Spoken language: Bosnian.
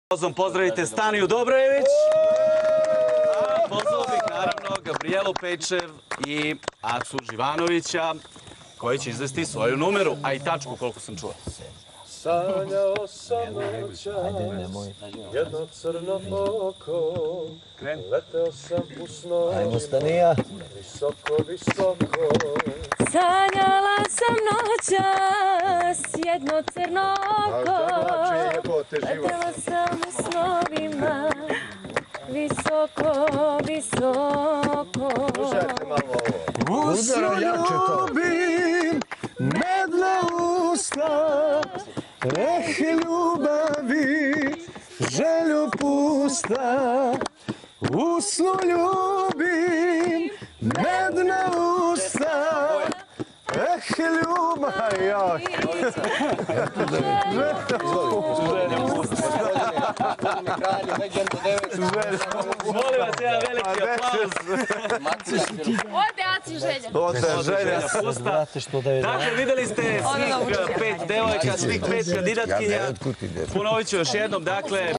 Pozdravite Staniju Dobrojević. A pozvao bih naravno Gabrijelu Pejčev i Acu Živanovića koji će izvesti svoju numeru, a i tačku koliko sam čuo. Sanjao sam noćas, jedno crno oko, leteo sam u snoć, visoko, visoko. Sanjala sam noćas, jedno crno oko, letela sam u snovima, visoko, visoko. Usno ljubim, medna usta, ljubavi, želju pusta. Usno ljubim, medna usta, ljubavi. Molim vas, jedan veliki aplauz. Ode, Aci, želja. Dakle, videli ste svih 5 devojka, svih 5 kandidatkinja. Ponovit ću još jednom, dakle...